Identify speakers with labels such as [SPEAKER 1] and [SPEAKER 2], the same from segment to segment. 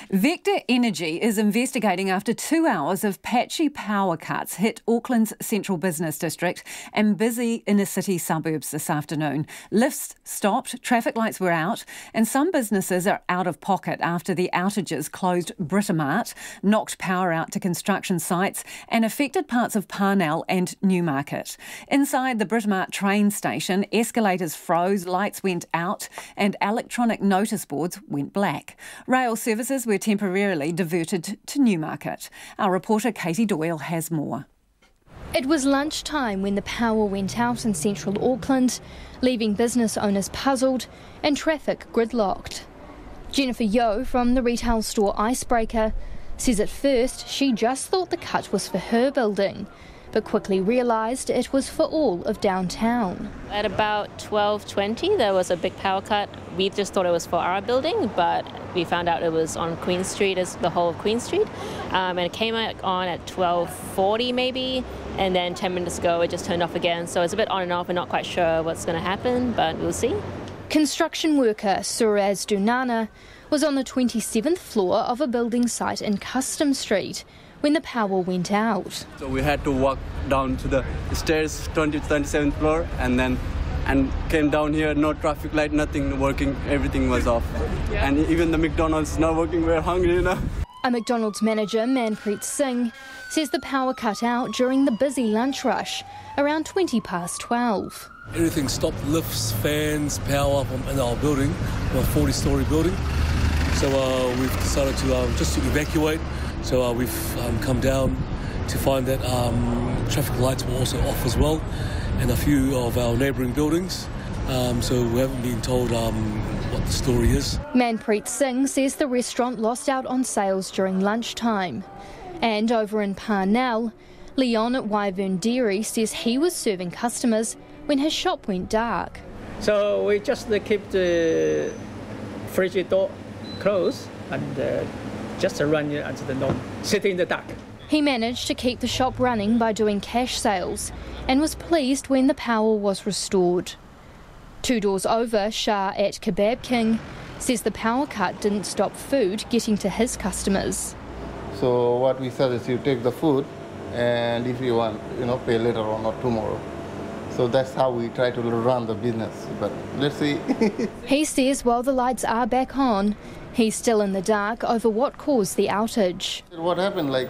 [SPEAKER 1] Vector Energy is investigating after 2 hours of patchy power cuts hit Auckland's central business district and busy inner-city suburbs this afternoon. Lifts stopped, traffic lights were out, and some businesses are out of pocket after the outages closed Britomart, knocked power out to construction sites and affected parts of Parnell and Newmarket. Inside the Britomart train station, escalators froze, lights went out and electronic notice boards went black. Rail services were temporarily diverted to Newmarket. Our reporter Katie Doyle has more.
[SPEAKER 2] It was lunchtime when the power went out in central Auckland, leaving business owners puzzled and traffic gridlocked. Jennifer Yeo from the retail store Icebreaker says at first she just thought the cut was for her building, but quickly realised it was for all of downtown.
[SPEAKER 3] At about 12:20 there was a big power cut. We just thought it was for our building, but we found out it was on Queen Street, as the whole of Queen Street. And it came on at 12:40 maybe, and then 10 minutes ago it just turned off again. So it's a bit on and off. We're not quite sure what's going to happen, but we'll see.
[SPEAKER 2] Construction worker Suraj Dunana was on the 27th floor of a building site in Custom Street when the power went out.
[SPEAKER 4] So we had to walk down to the stairs, 27th floor, and came down here, no traffic light, nothing working, everything was off. Yeah. And even the McDonald's is not working, we're hungry now.
[SPEAKER 2] A McDonald's manager, Manpreet Singh, says the power cut out during the busy lunch rush, around 12:20.
[SPEAKER 5] Everything stopped, lifts, fans, power in our building, a 40-storey building. So we've decided to just to evacuate. So we've come down to find that traffic lights were also off as well, and a few of our neighbouring buildings. So we haven't been told what the story is.
[SPEAKER 2] Manpreet Singh says the restaurant lost out on sales during lunchtime. And over in Parnell, Leon at Wyvern Dairy says he was serving customers when his shop went dark.
[SPEAKER 6] So we just keep the fridge door closed and just run until the norm, sit in the dark.
[SPEAKER 2] He managed to keep the shop running by doing cash sales and was pleased when the power was restored. 2 doors over, Shah at Kebab King says the power cut didn't stop food getting to his customers.
[SPEAKER 7] So what we said is you take the food, and if you want, pay later on or tomorrow. So that's how we try to run the business, but let's see.
[SPEAKER 2] He says while the lights are back on, he's still in the dark over what caused the outage.
[SPEAKER 7] What happened, like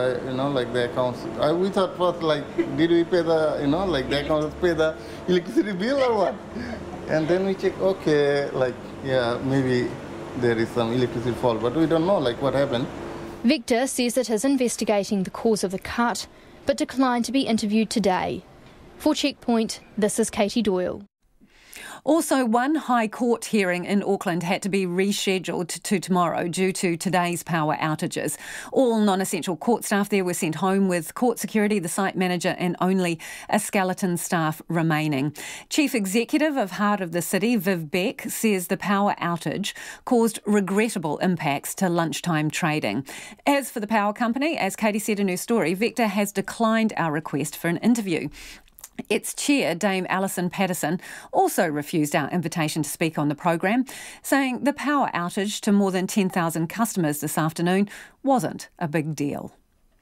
[SPEAKER 7] the accounts? We thought first, did we pay the accounts pay the electricity bill or what? And then we check, okay, maybe there is some electricity fault, but we don't know what happened.
[SPEAKER 2] Vector says it is investigating the cause of the cut, but declined to be interviewed today. For Checkpoint, this is Katie Doyle.
[SPEAKER 1] Also, one High Court hearing in Auckland had to be rescheduled to tomorrow due to today's power outages. All non-essential court staff there were sent home with court security, the site manager and only a skeleton staff remaining. Chief Executive of Heart of the City, Viv Beck, says the power outage caused regrettable impacts to lunchtime trading. As for the power company, as Katie said in her story, Vector has declined our request for an interview. Its chair, Dame Alison Patterson, also refused our invitation to speak on the program, saying the power outage to more than 10,000 customers this afternoon wasn't a big deal.